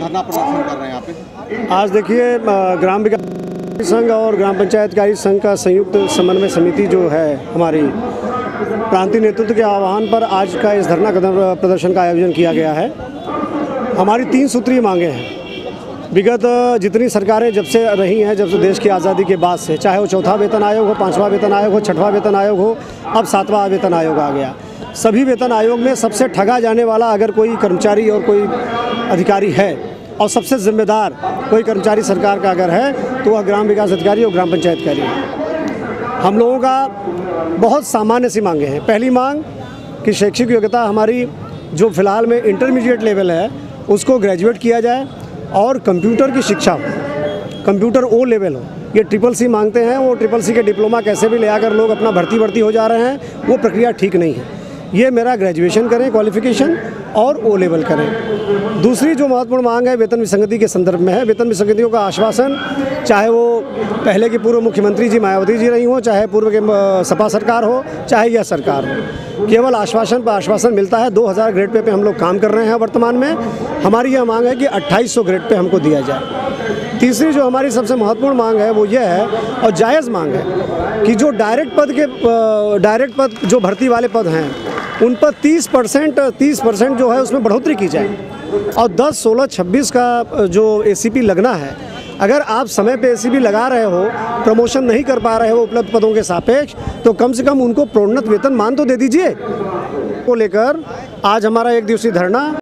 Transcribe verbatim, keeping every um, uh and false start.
धरना प्रदर्शन कर रहे हैं यहाँ पे? आज देखिए, ग्राम विकास संघ और ग्राम पंचायत कार्य संघ का संयुक्त समन्वय समिति जो है हमारी प्रांतीय नेतृत्व के आह्वान पर आज का इस धरना प्रदर्शन का आयोजन किया गया है। हमारी तीन सूत्रीय मांगे हैं। विगत जितनी सरकारें जब से रही हैं, जब से देश की आज़ादी के बाद से, चाहे वो चौथा वेतन आयोग हो, पाँचवा वेतन आयोग हो, छठवां वेतन आयोग हो, अब सातवां वेतन आयोग आ गया। सभी वेतन आयोग में सबसे ठगा जाने वाला अगर कोई कर्मचारी और कोई अधिकारी है और सबसे जिम्मेदार कोई कर्मचारी सरकार का अगर है तो वह ग्राम विकास अधिकारी और ग्राम पंचायत अधिकारी है। हम लोगों का बहुत सामान्य सी मांगे हैं। पहली मांग कि शैक्षिक योग्यता हमारी जो फ़िलहाल में इंटरमीडिएट लेवल है उसको ग्रेजुएट किया जाए और कंप्यूटर की शिक्षा हो, कंप्यूटर ओ लेवल हो। ये ट्रिपल सी मांगते हैं, वो ट्रिपल सी के डिप्लोमा कैसे भी ले आकर लोग अपना भर्ती भर्ती हो जा रहे हैं, वो प्रक्रिया ठीक नहीं है। ये मेरा ग्रेजुएशन करें क्वालिफिकेशन और ओ लेवल करें। दूसरी जो महत्वपूर्ण मांग है वेतन विसंगति के संदर्भ में है। वेतन विसंगतियों का आश्वासन, चाहे वो पहले की पूर्व मुख्यमंत्री जी मायावती जी रही हो, चाहे पूर्व के सपा सरकार हो, चाहे यह सरकार हो, केवल आश्वासन पर आश्वासन मिलता है। दो हज़ार ग्रेड पे पे हम लोग काम कर रहे हैं वर्तमान में। हमारी यह मांग है कि अट्ठाईस सौ ग्रेड पे हमको दिया जाए। तीसरी जो हमारी सबसे महत्वपूर्ण मांग है वो यह है और जायज़ मांग है कि जो डायरेक्ट पद के डायरेक्ट पद जो भर्ती वाले पद हैं उन पर तीस परसेंट तीस परसेंट जो है उसमें बढ़ोतरी की जाए और दस, सोलह, छब्बीस का जो एसीपी लगना है, अगर आप समय पे एसीपी लगा रहे हो, प्रमोशन नहीं कर पा रहे हो उपलब्ध पदों के सापेक्ष, तो कम से कम उनको प्रोन्नत वेतन मान तो दे दीजिए। को लेकर आज हमारा एक दिवसीय धरना